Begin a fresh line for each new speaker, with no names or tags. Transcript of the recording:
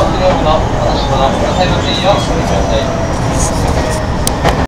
クリームのお出し物、野菜の繊維をお召しください。